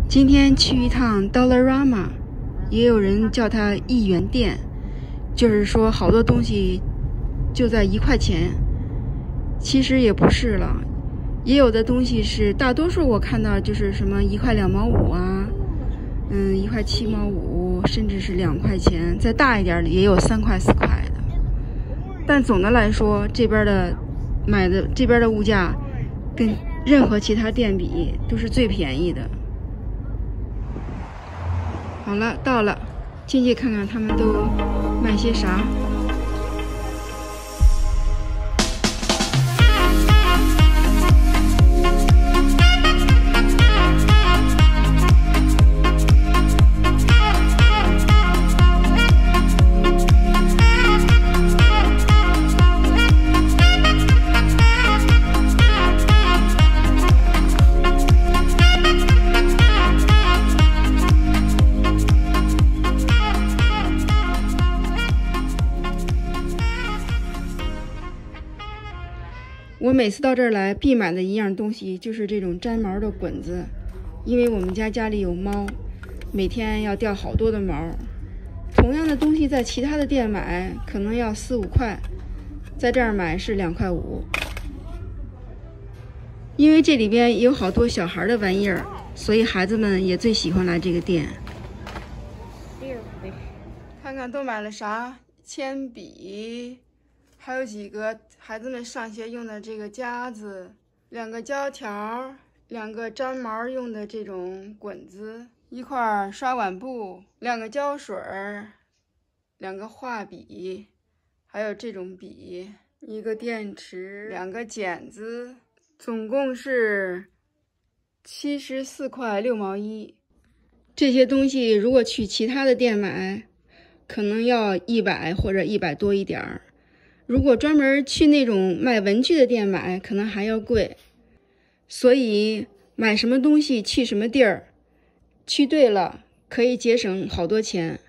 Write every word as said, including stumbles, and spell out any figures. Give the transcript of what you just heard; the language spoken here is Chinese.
今天去一趟 Dollarama， 也有人叫它一元店，就是说好多东西就在一块钱。其实也不是了，也有的东西是大多数我看到就是什么一块两毛五啊，嗯，一块七毛五，甚至是两块钱，再大一点的也有三块四块的。但总的来说，这边的买的这边的物价跟任何其他店比都是最便宜的。好了，到了，进去看看他们都卖些啥。我每次到这儿来必买的一样东西就是这种粘毛的滚子，因为我们家家里有猫，每天要掉好多的毛。同样的东西在其他的店买可能要四五块，在这儿买是两块五。因为这里边有好多小孩的玩意儿，所以孩子们也最喜欢来这个店。看看都买了啥？铅笔。还有几个孩子们上学用的这个夹子，两个胶条，两个粘毛用的这种滚子，一块刷碗布，两个胶水，两个画笔，还有这种笔，一个电池，两个剪子，总共是七十四块六毛一。这些东西如果去其他的店买，可能要一百或者一百多一点儿。如果专门去那种卖文具的店买，可能还要贵。所以买什么东西去什么地儿，去对了可以节省好多钱。